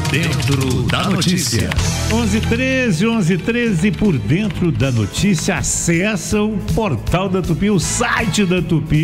dentro da notícia. 11:13, por dentro da notícia. Acessa o portal da Tupi, o site da Tupi,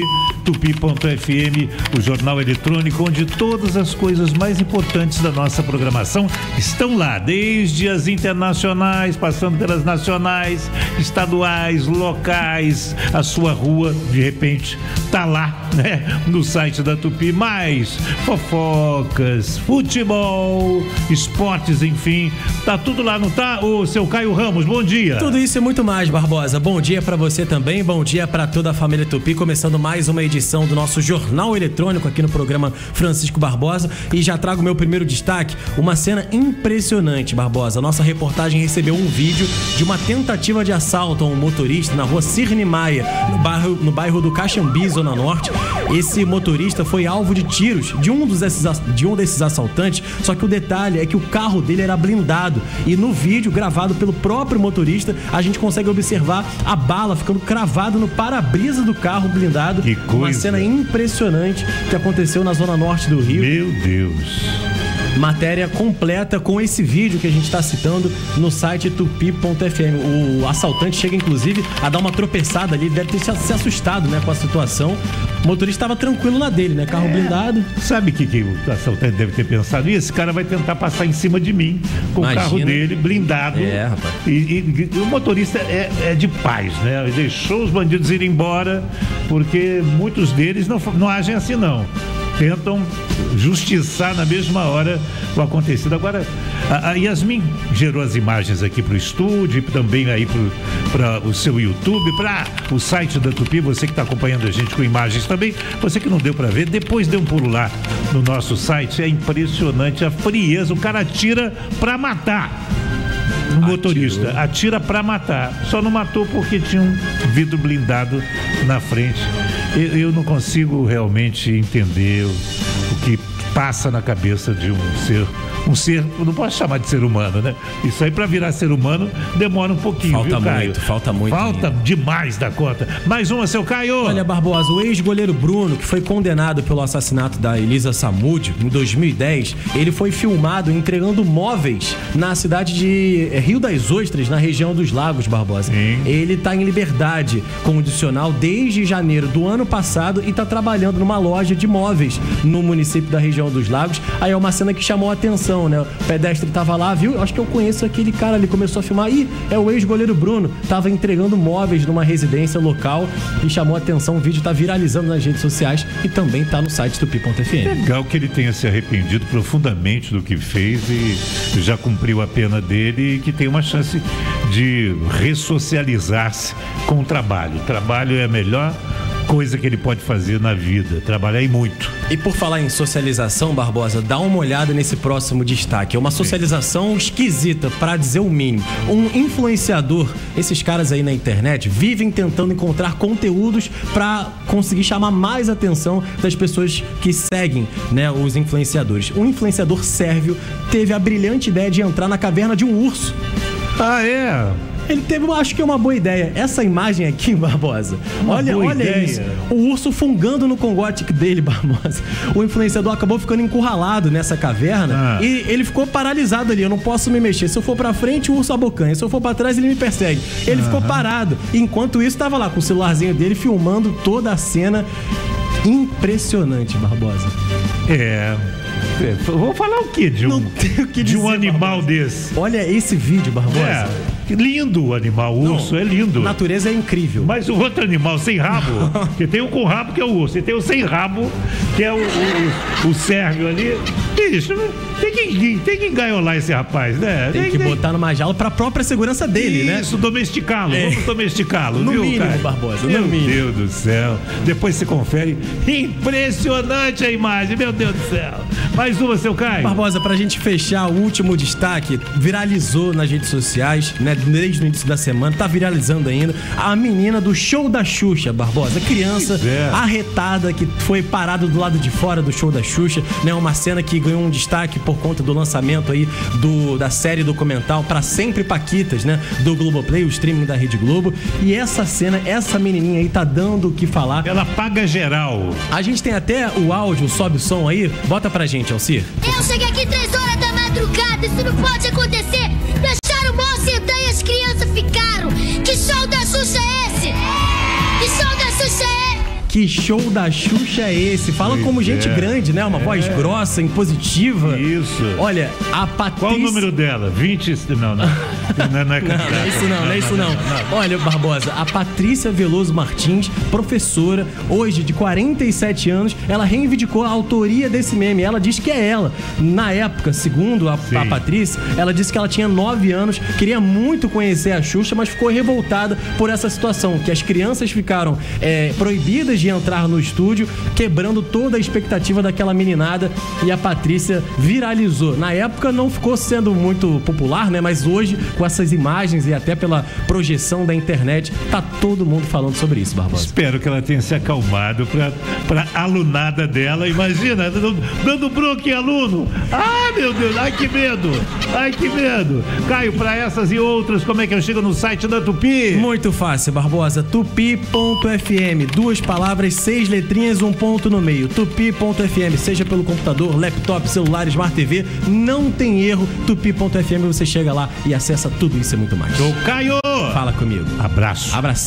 tupi.fm, o jornal eletrônico onde todas as coisas mais importantes da nossa programação estão lá, desde as internacionais, passando pelas nacionais, estaduais, locais. A sua rua, de repente, tá lá, né? No site da Tupi, mais fofocas, futebol, esportes, enfim, tá tudo lá, não tá? O seu Caio Ramos, bom dia. Tudo isso e muito mais, Barbosa. Bom dia pra você também, bom dia pra toda a família Tupi, começando mais uma edição do nosso Jornal Eletrônico aqui no programa Francisco Barbosa, e já trago meu primeiro destaque, uma cena impressionante, Barbosa. Nossa reportagem recebeu um vídeo de uma tentativa de assalto a um motorista na rua Cirne Maia, no bairro do Caxambi, Zona Norte. Esse motorista foi alvo de tiros de um desses assaltantes, só que o detalhe é que o carro dele era blindado, e no vídeo gravado pelo próprio motorista a gente consegue observar a bala ficando cravada no para-brisa do carro blindado. Que coisa. Uma cena impressionante que aconteceu na Zona Norte do Rio. Meu Deus. Matéria completa com esse vídeo que a gente está citando no site tupi.fm. O assaltante chega, inclusive, a dar uma tropeçada ali, deve ter se assustado, né, com a situação. O motorista estava tranquilo na dele, né, carro blindado. Sabe o que o assaltante deve ter pensado? Esse cara vai tentar passar em cima de mim com o carro dele blindado. É, rapaz. E o motorista é de paz, né? Ele deixou os bandidos irem embora, porque muitos deles não agem assim, não. Tentam justiçar na mesma hora o acontecido. Agora, a Yasmin gerou as imagens aqui para o estúdio e também aí para o seu YouTube, para o site da Tupi. Você que está acompanhando a gente com imagens também, você que não deu para ver, depois dê um pulo lá no nosso site. É impressionante a frieza. O cara atira para matar. O motorista atira para matar. Só não matou porque tinha um vidro blindado na frente. Eu não consigo realmente entender o que passa na cabeça de um ser, não posso chamar de ser humano, né? Isso aí pra virar ser humano demora um pouquinho, falta viu, Caio? muito, falta muito. Falta ainda. Demais da conta. Mais uma, seu Caio. Olha, Barbosa, o ex-goleiro Bruno, que foi condenado pelo assassinato da Elisa Samúdio em 2010, ele foi filmado entregando móveis na cidade de Rio das Ostras, na região dos Lagos, Barbosa. Sim. Ele tá em liberdade condicional desde janeiro do ano passado e tá trabalhando numa loja de móveis no município da região dos Lagos. Aí é uma cena que chamou a atenção, né? O pedestre tava lá, viu? Acho que eu conheço aquele cara ali, começou a filmar. Ih, é o ex-goleiro Bruno. Tava entregando móveis numa residência local e chamou a atenção. O vídeo tá viralizando nas redes sociais e também tá no site tupi.fm. Legal que ele tenha se arrependido profundamente do que fez e já cumpriu a pena dele e que tem uma chance de ressocializar-se com o trabalho. O trabalho é a melhor coisa que ele pode fazer na vida, trabalhar e muito. E por falar em socialização, Barbosa, dá uma olhada nesse próximo destaque. É uma socialização esquisita, para dizer o mínimo. Um influenciador, esses caras aí na internet vivem tentando encontrar conteúdos para conseguir chamar mais atenção das pessoas que seguem, né, os influenciadores. Um influenciador sérvio teve a brilhante ideia de entrar na caverna de um urso. Ah, é? Ele teve, acho que é uma boa ideia. Essa imagem aqui, Barbosa, olha isso. O urso fungando no congote dele, Barbosa. O influenciador acabou ficando encurralado nessa caverna e ele ficou paralisado ali. Eu não posso me mexer. Se eu for pra frente, o urso abocanha. Se eu for pra trás, ele me persegue. Ele ficou parado. Enquanto isso, tava lá com o celularzinho dele filmando toda a cena. Impressionante, Barbosa. Vou falar o quê de um animal Barbosa. desse? Olha esse vídeo, Barbosa. Lindo o animal, o urso é lindo. A natureza é incrível. Mas o outro animal sem rabo, que tem um com rabo que é o urso, e tem o sem rabo, que é o sérvio ali. Bicho, tem que engaiolar esse rapaz, né? Tem que botar numa jaula pra própria segurança dele, né? Isso, domesticá-lo. Vamos domesticá-lo, no viu, mínimo, cara? Barbosa, meu no mínimo. Deus do céu. Depois você confere. Impressionante a imagem, meu Deus do céu. Mais uma, seu Caio. Barbosa, pra gente fechar, o último destaque, viralizou nas redes sociais, né? Desde o início da semana, tá viralizando ainda. A menina do show da Xuxa, Barbosa. Criança arretada que foi parada do lado de fora do show da Xuxa, né? Uma cena que ganhou um destaque por conta do lançamento aí da série documental Pra Sempre Paquitas, né? Do Globoplay, o streaming da Rede Globo. E essa cena, essa menininha aí tá dando o que falar. Ela paga geral. A gente tem até o áudio, sobe o som aí. Bota pra gente, Alcir. Eu cheguei aqui 3 horas da madrugada. show da Xuxa é esse? Fala como gente grande, né? Uma voz grossa, impositiva. Isso. Olha, a Patrícia... Qual o número dela? 20? Não é Não é isso não. Olha, Barbosa, a Patrícia Veloso Martins, professora, hoje de 47 anos, ela reivindicou a autoria desse meme. Ela diz que é ela. Na época, segundo a Patrícia, ela disse que ela tinha 9 anos, queria muito conhecer a Xuxa, mas ficou revoltada por essa situação, que as crianças ficaram proibidas de entrar no estúdio, quebrando toda a expectativa daquela meninada, e a Patrícia viralizou. Na época não ficou sendo muito popular, né? Mas hoje, com essas imagens e até pela projeção da internet, tá todo mundo falando sobre isso, Barbosa. Espero que ela tenha se acalmado pra alunada dela. Imagina, dando bronca em aluno. Ah, meu Deus, ai que medo. Caio, pra essas e outras, como é que eu chego no site da Tupi? Muito fácil, Barbosa. Tupi.fm. 2 palavras, 6 letrinhas, 1 ponto no meio. Tupi.fm. Seja pelo computador, laptop, celular, Smart TV, não tem erro. Tupi.fm, você chega lá e acessa tudo isso e muito mais. Ô, Caio! Fala comigo. Abraço.